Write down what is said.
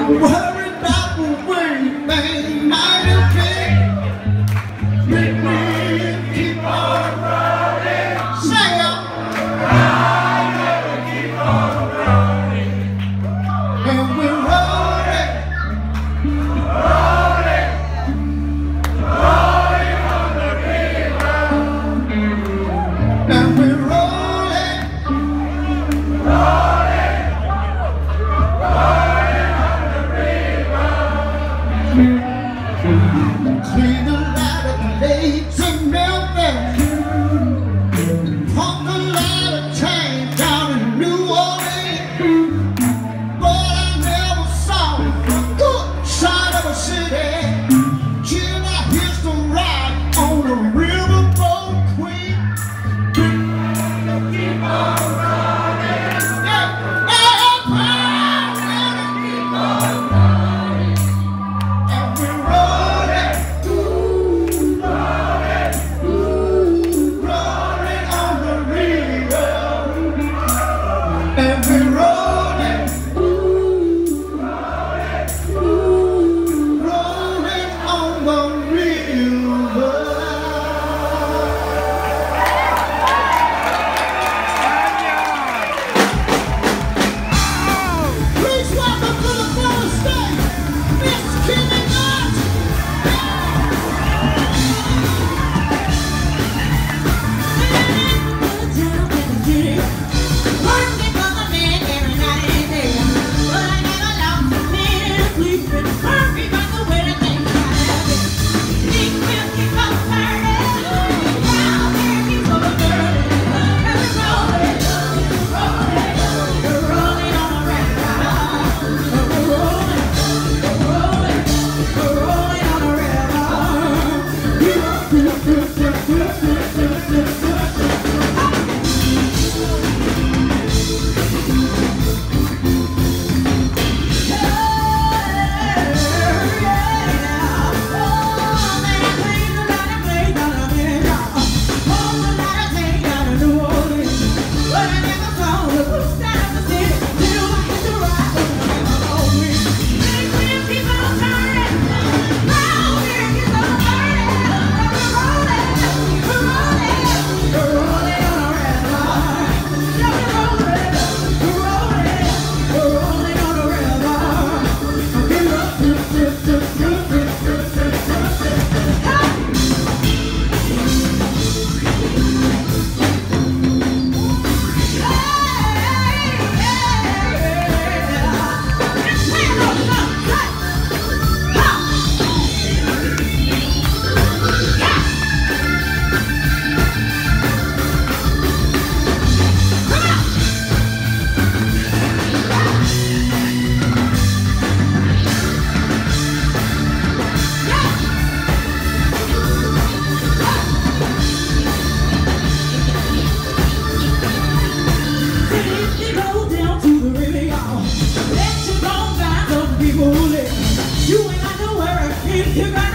worry about the way things might have been. Make me keep on running. Sing it. Keep on running. And we're rolling, rolling, rolling on the river. And we're rolling, rolling, rolling on the river. Clean the light of the lakes and Memphis. Pump the light of change down in New Orleans. But I never saw a good side of a city till I hitched a ride on the riverboat Queen. Keep on running. Yeah. Keep on running. And we're rolling, rolling, rolling on the river. And we're rolling, rolling on the river. Please welcome to the first stage, Miss Kimmy Knox. Working for the man every night and day, but I never lost a minute sleeping. Perfect by the way that things happen. Big wheels keep on turning, round here keeps on turning, and we're rolling, rolling, we're rolling on a river. We're rolling, we're rolling, we're rolling on a river. You ain't got nowhere to keep you.